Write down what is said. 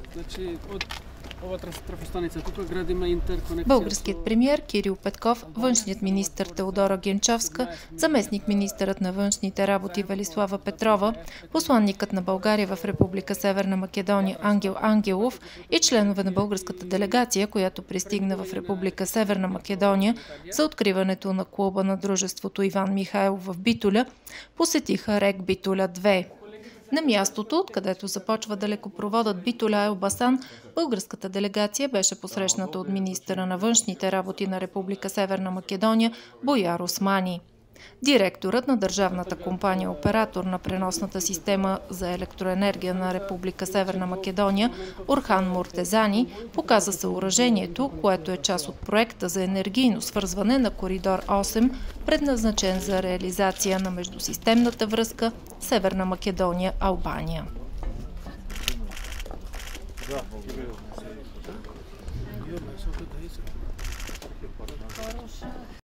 Българският премиер Кирил Петков, външният министър Теодора Генчовска, заместник-министърът на външните работи Велислава Петрова, посланникът на България в Република Северна Македония Ангел Ангелов и членове на българската делегация, която пристигна в Република Северна Македония за откриването на клуба на дружеството Иван Михайлов в Битоля, посетиха РЕК Битоля 2. На мястото, откъдето започва далекопроводът Битоля-Елбасан, българската делегация беше посрещната от министъра на външните работи на Република Северна Македония Буяр Османи. Директорът на държавната компания оператор на преносната система за електроенергия на Република Северна Македония Орхан Муртезани показа съоръжението, което е част от проекта за енергийно свързване на коридор 8, предназначен за реализация на междусистемната връзка Северна Македония-Албания.